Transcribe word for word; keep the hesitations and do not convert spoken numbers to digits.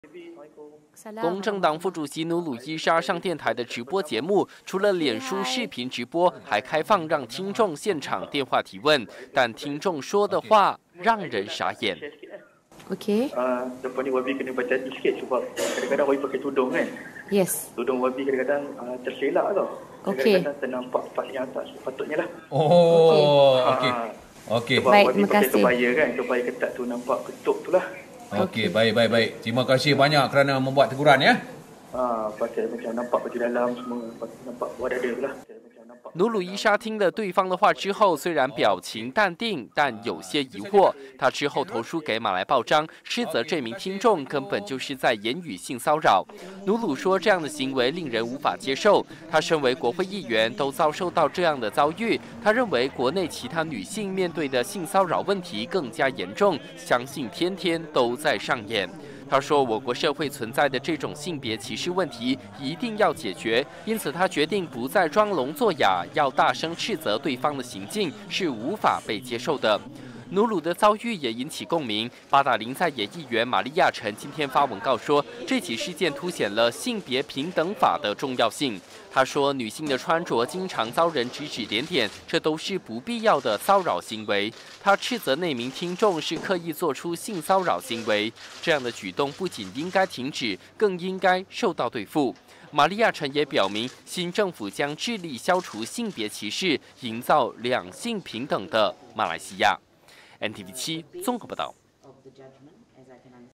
公正党副主席努鲁伊莎上电台的直播节目，除了脸书视频直播，还开放让听众现场电话提问，但听众说的话让人傻眼。 Okey. Uh, lepas ni Wabi kena baca sikit sebab kadang-kadang Wabi pakai tudung kan. Yes. Tudung Wabi kadang-kadang uh, terselak tau. Okey. Kadang-kadang ternampak part yang tak sepatutnya lah. Oh, okey. Okey. Sebab baik, Wabi terima pakai kasih. kebaya kan, kebaya ketat tu nampak ketuk tu lah. Okey, baik, baik, baik. Terima kasih banyak kerana membuat teguran ya. Ha, pakai macam nampak baju dalam semua, nampak buat dada tu lah. 努鲁伊莎听了对方的话之后，虽然表情淡定，但有些疑惑。他之后投书给马来报章，斥责这名听众根本就是在言语性骚扰。努鲁说，这样的行为令人无法接受。他身为国会议员，都遭受到这样的遭遇。他认为国内其他女性面对的性骚扰问题更加严重，相信天天都在上演。 他说：“我国社会存在的这种性别歧视问题一定要解决，因此他决定不再装聋作哑，要大声斥责对方的行径是无法被接受的。” 努鲁的遭遇也引起共鸣。八达岭在野议员玛利亚陈今天发文告说，这起事件凸显了性别平等法的重要性。他说，女性的穿着经常遭人指指点点，这都是不必要的骚扰行为。他斥责那名听众是刻意做出性骚扰行为，这样的举动不仅应该停止，更应该受到对付。 玛利亚陈也表明，新政府将致力消除性别歧视，营造两性平等的马来西亚。N T V 七综合报道。